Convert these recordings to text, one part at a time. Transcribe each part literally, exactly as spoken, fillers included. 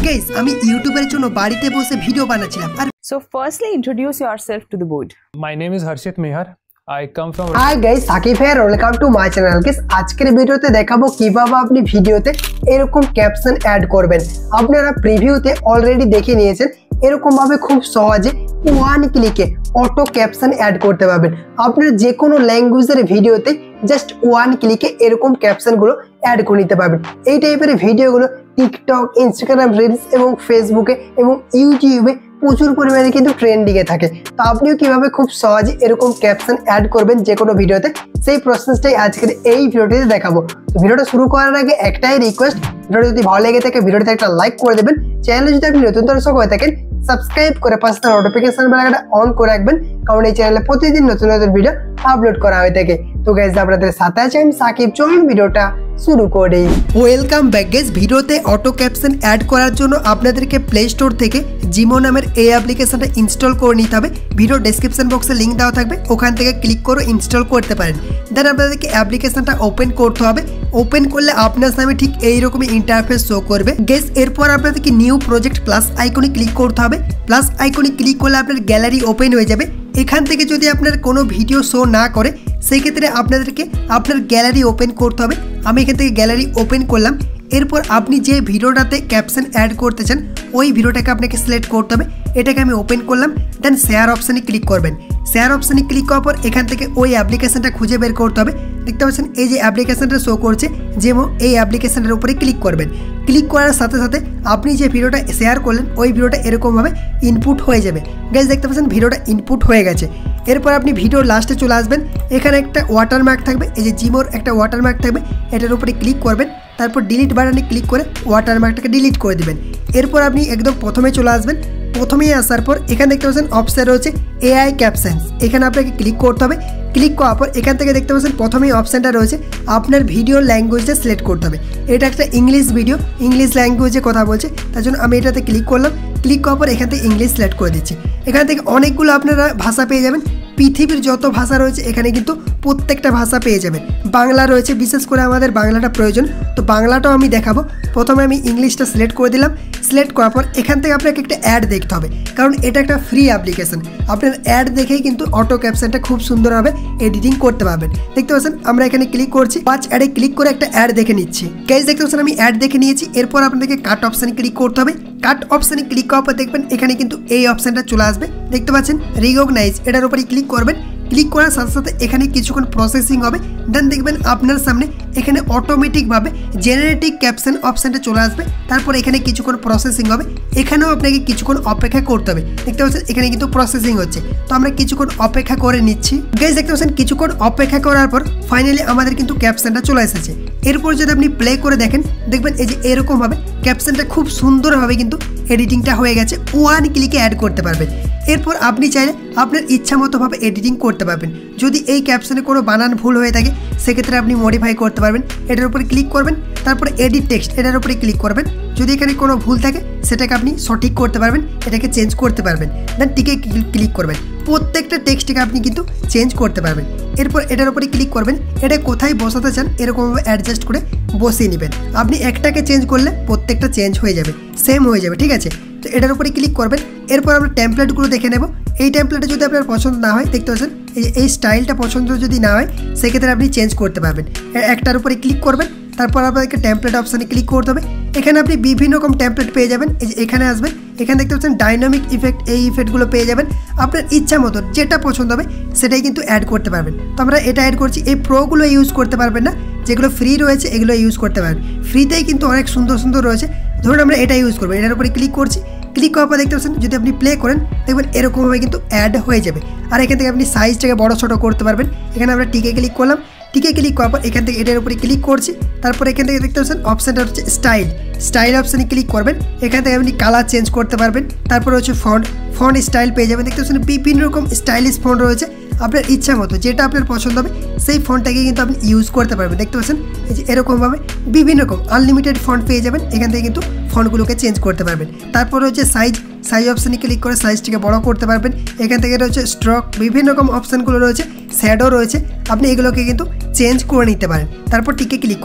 Guys আমি ইউটিউবের জন্য বাড়িতে বসে ভিডিও বানাচ্ছিলাম আর So firstly introduce yourself to the board. My name is Harshit Mehar. I come from Hi guys, Sakib here. Welcome to my channel. Guys, আজকের ভিডিওতে দেখাবো কিভাবে আপনি ভিডিওতে এরকম ক্যাপশন অ্যাড করবেন। আপনারা প্রিভিউতে অলরেডি দেখে নিয়েছেন এরকম ভাবে খুব সহজে ওয়ান ক্লিকে অটো ক্যাপশন অ্যাড করতে পারবেন। আপনারা যে কোনো ল্যাঙ্গুয়েজের ভিডিওতে জাস্ট ওয়ান ক্লিকে এরকম ক্যাপশনগুলো অ্যাড করে নিতে পারবেন। এই টাইপের ভিডিওগুলো টিকটক, ইনস্টাগ্রাম রিলস এবং ফেসবুকে এবং ইউটিউবে প্রচুর পরিমাণে কিন্তু ট্রেন্ডিংয়ে থাকে। তো আপনিও কিভাবে খুব সহজে এরকম ক্যাপশন অ্যাড করবেন যে কোনো ভিডিওতে, সেই প্রসেসটাই আজকের এই ভিডিওটিতে দেখাবো। তো ভিডিওটা শুরু করার আগে একটাই রিকোয়েস্ট, ভিডিওটা যদি ভালো লেগে থাকে ভিডিওতে একটা লাইক করে দেবেন। চ্যানেলে যদি আপনি নতুন দর্শক হয়ে থাকেন সাবস্ক্রাইব করে পাশে থাকা নোটিফিকেশন বেলটা অন করে রাখবেন, কারণ এই চ্যানেলে প্রতিদিন নতুন নতুন ভিডিও আপলোড করা হয়ে থাকে। তো গাইস আপনাদের সাথে আছে আমি সাকিব, চলুন ভিডিওটা শুরু করি। Welcome back guys. ভিডিওতে অটো ক্যাপশন অ্যাড করার জন্য আপনাদেরকে প্লে স্টোর থেকে জিমো নামের এই অ্যাপ্লিকেশনটা ইনস্টল করে নিতে হবে। ভিডিও ডেসক্রিপশন বক্সে লিঙ্ক দেওয়া থাকবে, ওখান থেকে ক্লিক করে ইনস্টল করতে পারেন। দেন আপনাদেরকে অ্যাপ্লিকেশনটা ওপেন করতে হবে। ওপেন করলে আপনার সামনে ঠিক এইরকমই ইন্টারফেস শো করবে গাইস। এরপর আপনাদেরকে নিউ প্রজেক্ট প্লাস আইকনে ক্লিক করতে হবে। প্লাস আইকনে ক্লিক করলে আপনার গ্যালারি ওপেন হয়ে যাবে। এখান থেকে যদি আপনার কোনো ভিডিও শো না করে সেই ক্ষেত্রে আপনাদেরকে আপনার গ্যালারি ওপেন করতে হবে। আমি এখান থেকে গ্যালারি ওপেন করলাম। এরপর আপনি যে ভিডিওটাতে ক্যাপশন অ্যাড করতে চান ওই ভিডিওটাকে আপনাকে সিলেক্ট করতে হবে। এটাকে আমি ওপেন করলাম। দেন শেয়ার অপশানে ক্লিক করবেন। শেয়ার অপশানে ক্লিক করার পর এখান থেকে ওই অ্যাপ্লিকেশনটা খুঁজে বের করতে হবে। দেখতে পাচ্ছেন এই যে অ্যাপ্লিকেশনটা শো করছে যেমন এই অ্যাপ্লিকেশনটার উপরে ক্লিক করবেন। ক্লিক করার সাথে সাথে আপনি যে ভিডিওটা শেয়ার করলেন ওই ভিডিওটা এরকমভাবে ইনপুট হয়ে যাবে। গাইস দেখতে পাচ্ছেন ভিডিওটা ইনপুট হয়ে গেছে। এরপর আপনি ভিডিওর লাস্টে চলে আসবেন। এখানে একটা ওয়াটারমার্ক থাকবে, এই যে জিমোর একটা ওয়াটারমার্ক থাকবে, এটার উপরে ক্লিক করবেন। তারপর ডিলিট বাটনে ক্লিক করে ওয়াটারমার্কটাকে ডিলিট করে দেবেন। এরপর আপনি একদম প্রথমে চলে আসবেন। প্রথমেই আসার পর এখানে দেখতে পাচ্ছেন অপশন রয়েছে এআই ক্যাপশনস, এখানে আপনাকে ক্লিক করতে হবে। ক্লিক করার পর এখান থেকে দেখতে পাচ্ছেন প্রথমেই অপশানটা রয়েছে আপনার ভিডিও ল্যাঙ্গুয়েজটা সিলেক্ট করতে হবে। এটা একটা ইংলিশ ভিডিও, ইংলিশ ল্যাঙ্গুয়েজে কথা বলছে, তার জন্য আমি এটাতে ক্লিক করলাম। ক্লিক করার পর এখান থেকে ইংলিশ সিলেক্ট করে দিচ্ছি। এখান থেকে অনেকগুলো আপনারা ভাষা পেয়ে যাবেন। পৃথিবীর যত ভাষা রয়েছে এখানে কিন্তু প্রত্যেকটা ভাষা পেয়ে যাবেন। বাংলা রয়েছে, বিশেষ করে আমাদের বাংলাটা প্রয়োজন, তো বাংলাটাও আমি দেখাবো। প্রথমে আমি ইংলিশটা সিলেক্ট করে দিলাম। সিলেক্ট করার পর এখান থেকে আপনাকে একটা অ্যাড দেখতে হবে, কারণ এটা একটা ফ্রি অ্যাপ্লিকেশন। আপনার অ্যাড দেখেই কিন্তু অটো ক্যাপশনটা খুব সুন্দরভাবে এডিটিং করতে পারবেন। দেখতে পাচ্ছেন আমরা এখানে ক্লিক করছি, পাঁচ অ্যাডে ক্লিক করে একটা অ্যাড দেখে নিচ্ছি। গাইস দেখতে পাচ্ছেন আমি অ্যাড দেখে নিয়েছি। এরপর আপনাদেরকে কাট অপশানে ক্লিক করতে হবে। কাট অপশানে ক্লিক করার পর দেখবেন এখানে কিন্তু এই অপশানটা চলে আসবে। দেখতে পাচ্ছেন রিকগনাইজ, এটার উপরে ক্লিক করবেন। ক্লিক করার সাথে সাথে এখানে কিছুক্ষণ প্রসেসিং হবে। দেন দেখবেন আপনার সামনে এখানে অটোমেটিকভাবে জেনারেটিভ ক্যাপশন অপশানটা চলে আসবে। তারপর এখানে কিছুক্ষণ প্রসেসিং হবে, এখানেও আপনাকে কিছুক্ষণ অপেক্ষা করতে হবে। দেখতে পাচ্ছেন এখানে কিন্তু প্রসেসিং হচ্ছে, তো আমরা কিছুক্ষণ অপেক্ষা করে নিচ্ছি। গাইস দেখতে পাচ্ছেন কিছুক্ষণ অপেক্ষা করার পর ফাইনালি আমাদের কিন্তু ক্যাপশনটা চলে এসেছে। এরপর যদি আপনি প্লে করে দেখেন দেখবেন এই যে এরকমভাবে ক্যাপশনটা খুব সুন্দরভাবে কিন্তু এডিটিংটা হয়ে গেছে। ওয়ান ক্লিকে অ্যাড করতে পারবেন। এরপর আপনি চাইলে আপনার ইচ্ছা মতোভাবে এডিটিং করতে পারবেন। যদি এই ক্যাপশনে কোনো বানান ভুল হয়ে থাকে সেক্ষেত্রে আপনি মডিফাই করতে পারবেন। এটার উপরে ক্লিক করবেন, তারপরে এডিট টেক্সট এটার উপরে ক্লিক করবেন। যদি এখানে কোনো ভুল থাকে সেটাকে আপনি সঠিক করতে পারবেন, এটাকে চেঞ্জ করতে পারবেন। দেন টিকে ক্লিক করবেন। প্রত্যেকটা টেক্সটকে আপনি কিন্তু চেঞ্জ করতে পারবেন। এরপর এটার উপরে ক্লিক করবেন। এটা কোথায় বসাতে চান এরকমভাবে অ্যাডজাস্ট করে বসিয়ে নেবেন। আপনি একটাকে চেঞ্জ করলে প্রত্যেকটা চেঞ্জ হয়ে যাবে, সেম হয়ে যাবে, ঠিক আছে? তো এটার উপরে ক্লিক করবেন। এরপর আমরা টেমপ্লেটগুলো দেখে নেব। এই টেমপ্লেটে যদি আপনার পছন্দ না হয়, দেখতে পাচ্ছেন এই যে এই স্টাইলটা পছন্দ যদি না হয় সেক্ষেত্রে আপনি চেঞ্জ করতে পারবেন। একটার উপরে ক্লিক করবেন, তারপর আপনাদেরকে টেমপ্লেট অপশানে ক্লিক করতে হবে। এখানে আপনি বিভিন্ন রকম টেমপ্লেট পেয়ে যাবেন। এই যে এখানে আসবেন, এখানে দেখতে পাচ্ছেন ডাইনামিক ইফেক্ট, এই ইফেক্টগুলো পেয়ে যাবেন। আপনার ইচ্ছা মতো যেটা পছন্দ হবে সেটাই কিন্তু অ্যাড করতে পারবেন। তো আমরা এটা অ্যাড করছি। এই প্রোগুলো ইউজ করতে পারবেন না, যেগুলো ফ্রি রয়েছে এগুলো ইউজ করতে পারবেন। ফ্রিতেই কিন্তু অনেক সুন্দর সুন্দর রয়েছে, ধরুন আমরা এটা ইউজ করবো। এটার উপরে ক্লিক করছি। ক্লিক করার পর দেখতে পাচ্ছেন যদি আপনি প্লে করেন দেখবেন এরকমভাবে কিন্তু অ্যাড হয়ে যাবে। আর এখান থেকে আপনি সাইজটাকে বড় ছোটো করতে পারবেন। এখানে আমরা টিকে ক্লিক করলাম। টিকে ক্লিক করার পর এখান থেকে এটার উপরে ক্লিক করছি। তারপর এখান থেকে দেখতে পাচ্ছেন অপশানটা হচ্ছে স্টাইল, স্টাইল অপশানে ক্লিক করবেন। এখান থেকে আপনি কালার চেঞ্জ করতে পারবেন। তারপরে হচ্ছে ফন্ট, ফন্ট স্টাইল পেয়ে যাবেন। দেখতে পাচ্ছেন বিভিন্ন রকম স্টাইলিশ ফন্ট রয়েছে। আপনার ইচ্ছা মতো যেটা আপনার পছন্দ হবে সেই ফন্টটাকে কিন্তু আপনি ইউজ করতে পারবেন। দেখতে পাচ্ছেন এই যে এরকমভাবে বিভিন্ন রকম আনলিমিটেড ফন্ট পেয়ে যাবেন। এখান থেকে কিন্তু ফন্টগুলোকে চেঞ্জ করতে পারবেন। তারপর হচ্ছে সাইজ, সাইজ অপশানে ক্লিক করে সাইজটিকে বড় করতে পারবেন। এখান থেকে রয়েছে স্ট্রোক, বিভিন্ন রকম অপশানগুলো রয়েছে, শ্যাডো রয়েছে, আপনি এগুলোকে কিন্তু চেঞ্জ করে নিতে পারেন। তারপর টিকে ক্লিক করবেন।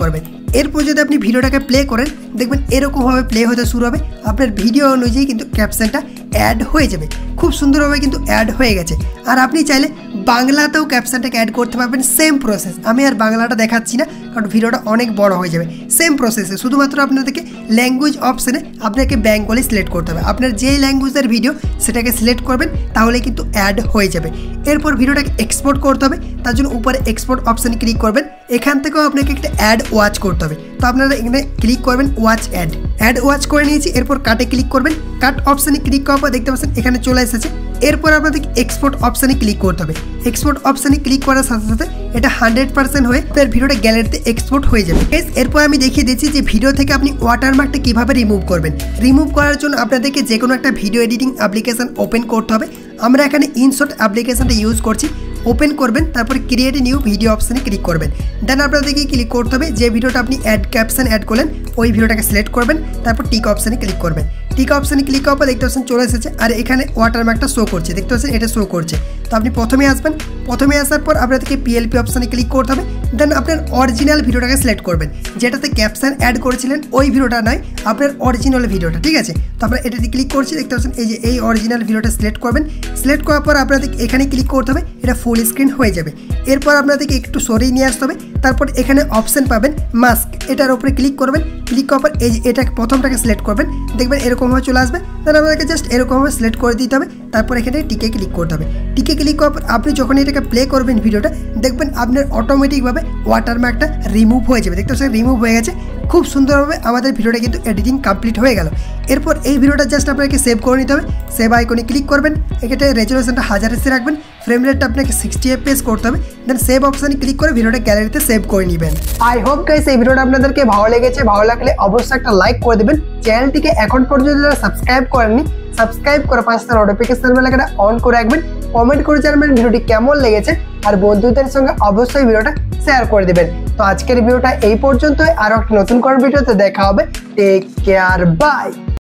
এরপর যদি আপনি ভিডিওটাকে প্লে করেন দেখবেন এরকমভাবে প্লে হতে শুরু হবে, আপনার ভিডিও অনুযায়ী কিন্তু ক্যাপশনটা অ্যাড হয়ে যাবে। খুব সুন্দরভাবে কিন্তু অ্যাড হয়ে গেছে। আর আপনি চাইলে বাংলাতেও ক্যাপশনটাকে অ্যাড করতে পারবেন, সেম প্রসেস। আমি আর বাংলাটা দেখাচ্ছি না কারণ ভিডিওটা অনেক বড় হয়ে যাবে। সেম প্রসেসে শুধুমাত্র আপনাদেরকে ল্যাঙ্গুয়েজ অপশানে আপনাকে বেঙ্গলি সিলেক্ট করতে হবে। আপনার যেই ল্যাঙ্গুয়েজের ভিডিও সেটাকে সিলেক্ট করবেন, তাহলে কিন্তু অ্যাড হয়ে যাবে। এরপর ভিডিওটাকে এক্সপোর্ট করতে হবে, তার জন্য উপরে এক্সপোর্ট অপশানে ক্লিক করবেন। এখান থেকেও আপনাকে একটা অ্যাড ওয়াচ করতে হবে, তো আপনারা এখানে ক্লিক করবেন ওয়াচ অ্যাড। অ্যাড ওয়াচ করে নিয়েছি, এরপর কাটে ক্লিক করবেন। কাট অপশানে ক্লিক করার পর দেখতে পাচ্ছেন এখানে চলে এসেছে। এরপর আপনাদেরকে এক্সপোর্ট অপশানে ক্লিক করতে হবে। এক্সপোর্ট অপশানে ক্লিক করার সাথে সাথে এটা হান্ড্রেড পার্সেন্ট হয়ে আপনার ভিডিওটা গ্যালারিতে এক্সপোর্ট হয়ে যাবে। এরপর আমি দেখিয়ে দিচ্ছি যে ভিডিও থেকে আপনি ওয়াটারমার্কটা কীভাবে রিমুভ করবেন। রিমুভ করার জন্য আপনাদেরকে যে কোনো একটা ভিডিও এডিটিং অ্যাপ্লিকেশন ওপেন করতে হবে। আমরা এখানে ইনশট অ্যাপ্লিকেশনটা ইউজ করছি। ওপেন করবেন, তারপর ক্রিয়েট নিউ ভিডিও অপশানে ক্লিক করবেন। দেন আপনাদেরকে ক্লিক করতে হবে যে ভিডিওটা আপনি অ্যাড ক্যাপশন অ্যাড করলেন ওই ভিডিওটাকে সিলেক্ট করবেন, তারপর টিক অপশানে ক্লিক করবেন। টিক অপশানে ক্লিক করার পর দেখতে পাচ্ছেন চলে এসেছে, আর এখানে ওয়াটারমার্কটা শো করছে, দেখতে পাচ্ছেন এটা শো করছে। তো আপনি প্রথমে আসবেন, প্রথমে আসার পর আপনাদেরকে পিএলপি অপশানে ক্লিক করতে হবে। দেন আপনার অরিজিনাল ভিডিওটাকে সিলেক্ট করবেন, যেটাতে ক্যাপশন অ্যাড করেছিলেন ওই ভিডিওটা নয়, আপনার অরিজিনাল ভিডিওটা, ঠিক আছে। তো আপনারা এটাতে ক্লিক করছি, দেখতে পাচ্ছেন এই যে এই অরিজিনাল ভিডিওটা সিলেক্ট করবেন। সিলেক্ট করার পর আপনাদের এখানে ক্লিক করতে হবে, এটা ফুল স্ক্রিন হয়ে যাবে। এরপর আপনাদেরকে একটু সরিয়ে নিয়ে আসতে হবে। তারপর এখানে অপশান পাবেন মাস্ক, এটার উপরে ক্লিক করবেন। ক্লিক করার পর এই যে এটা প্রথমটাকে সিলেক্ট করবেন, দেখবেন এরকমভাবে চলে আসবে। তাহলে আপনাদেরকে জাস্ট এরকমভাবে সিলেক্ট করে দিতে হবে। তারপর এখানে টিকে ক্লিক করতে হবে। টিকে ক্লিক করার পর আপনি যখন এটাকে প্লে করবেন ভিডিওটা, দেখবেন আপনার অটোমেটিকভাবে ওয়াটারমার্কটা রিমুভ হয়ে যাবে। দেখতে পাচ্ছেন রিমুভ হয়ে গেছে। খুব সুন্দরভাবে আমাদের ভিডিওটা কিন্তু এডিটিং কমপ্লিট হয়ে গেল। এরপর এই ভিডিওটা জাস্ট আপনাকে সেভ করে নিতে হবে। সেভ আইকনে ক্লিক করবেন, এখানে রেজুলেশনটা হাজার এসে রাখবেন, ফ্রেম রেটটা আপনাকে সিক্সটি এফপিএস করতে হবে। দেন সেভ অপশানে ক্লিক করে ভিডিওটা গ্যালারিতে সেভ করে নেবেন। আই হোপ গাইস এই ভিডিওটা আপনাদেরকে ভালো লেগেছে। ভালো লাগলে অবশ্যই একটা লাইক করে দেবেন। চ্যানেলটিকে এখন পর্যন্ত যারা সাবস্ক্রাইব করেননি, সাবস্ক্রাইব করে পাশে নোটিফিকেশন বেলটা অন করে রাখবেন। কমেন্ট করে জানাবেন ভিডিওটি কেমন লেগেছে, আর বন্ধুদের সঙ্গে অবশ্যই ভিডিওটা শেয়ার করে দেবেন। তো আজকের ভিডিওটা এই পর্যন্তই, আরও একটা নতুন কোনো ভিডিওতে দেখা হবে। Take care, by.